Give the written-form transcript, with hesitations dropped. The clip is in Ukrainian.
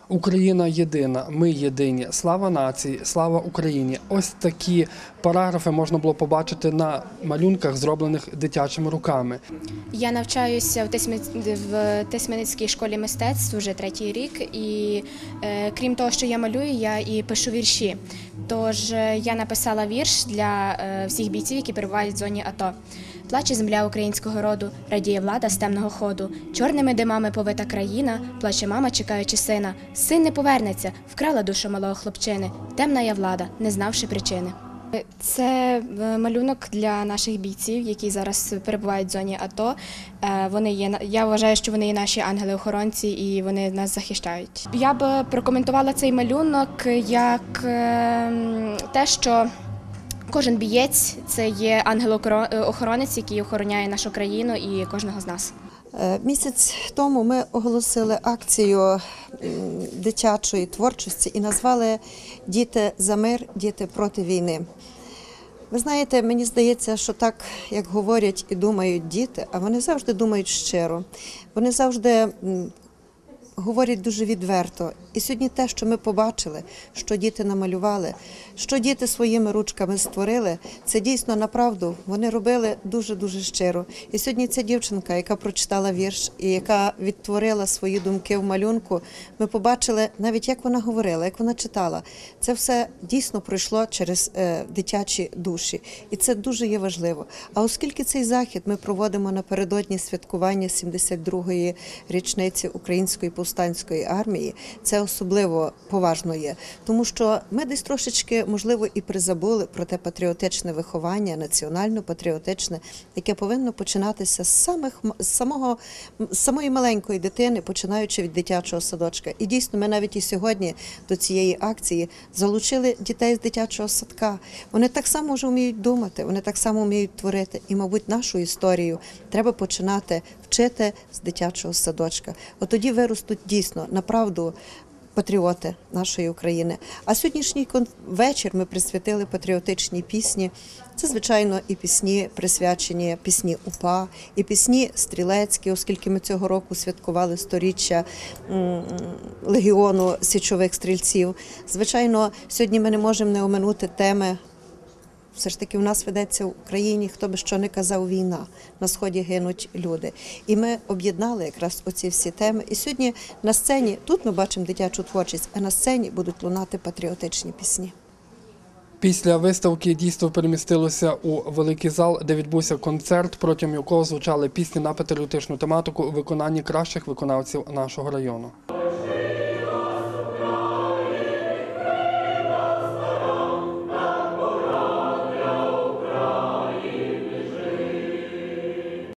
Україна єдина, ми єдині, слава нації, слава Україні. Ось такі параграфи можна було побачити на малюнках, зроблених дитячими руками. Я навчаюся в Тисменницькій школі мистецтв вже 3-й рік, і крім того, що я малюю, я і пишу вірші. Тож я написала вірш для всіх бійців, які перебувають в зоні АТО. Плаче земля українського роду, радіє влада з темного ходу. Чорними димами повита країна, плаче мама, чекаючи сина. Син не повернеться, вкрала душу малого хлопчини. Темна я влада, не знавши причини. Це малюнок для наших бійців, які зараз перебувають в зоні АТО. Я вважаю, що вони є наші ангели-охоронці і вони нас захищають. Я б прокоментувала цей малюнок як те, що кожен бієць – це є ангел-охоронець, який охороняє нашу країну і кожного з нас. Місяць тому ми оголосили акцію дитячої творчості і назвали «Діти за мир, діти проти війни». Ви знаєте, мені здається, що так, як говорять і думають діти, а вони завжди думають щиро, вони завжди говорять дуже відверто. І сьогодні те, що ми побачили, що діти намалювали, що діти своїми ручками створили, це дійсно направду вони робили дуже-дуже щиро. І сьогодні ця дівчинка, яка прочитала вірш і яка відтворила свої думки в малюнку, ми побачили навіть, як вона говорила, як вона читала. Це все дійсно пройшло через дитячі душі. І це дуже є важливо. А оскільки цей захід ми проводимо напередодні святкування 72-ї річниці Української повстанської армії, це особливо поважно є, тому що ми десь трошечки, можливо, і призабули про те патріотичне виховання, національно-патріотичне, яке повинно починатися з самої маленької дитини, починаючи від дитячого садочка. І дійсно, ми навіть і сьогодні до цієї акції залучили дітей з дитячого садка. Вони так само вже вміють думати, вони так само вміють творити. І, мабуть, нашу історію треба починати вчити з дитячого садочка. От тоді виростуть дійсно, направду, патріоти нашої України. А сьогоднішній вечір ми присвятили патріотичній пісні. Це, звичайно, і пісні присвячені пісні УПА, і пісні стрілецькі, оскільки ми цього року святкували 100-річчя Легіону січових стрільців. Звичайно, сьогодні ми не можемо не оминути теми. Все ж таки в нас ведеться в Україні, хто би що не казав, війна. На Сході гинуть люди. І ми об'єднали якраз оці всі теми. І сьогодні на сцені, тут ми бачимо дитячу творчість, а на сцені будуть лунати патріотичні пісні. Після виставки дійство перемістилося у великий зал, де відбувся концерт, протягом якого звучали пісні на патріотичну тематику у виконанні кращих виконавців нашого району.